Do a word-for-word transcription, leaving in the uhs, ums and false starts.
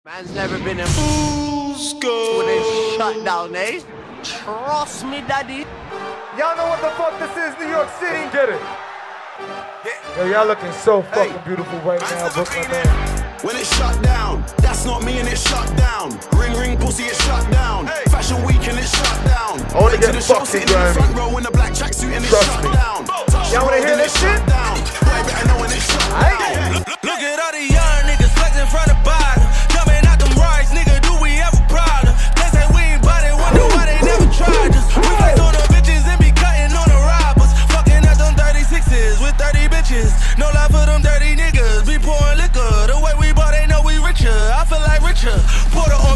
Man's never been in fools go when it's shut down, eh? Trust me, daddy. Y'all know what the fuck this is, New York City? Get it. Yo, y'all looking so fucking hey. beautiful right now, Brooklyn, man. When it's shut down, that's not me and it's shut down. Ring ring pussy, it's shut down. Hey. Fashion week and it's shut down. I wanna get fucking grimy. Front row in the black tracksuit and it's shut down. Y'all wanna hear this shit? Down. Boy, better know when it's shut down. Look at all the young niggas flexing from the bottom. Jumping out them rides, nigga, do we have a problem? They say we ain't bought it, wonder why they never tried us. We flex on the bitches and be cutting on the robbers. Fucking at them thirty-sixes with thirty bitches. No love for them dirty niggas, be pouring liquor. The way we bought, they know we richer. I feel like richer. Pour the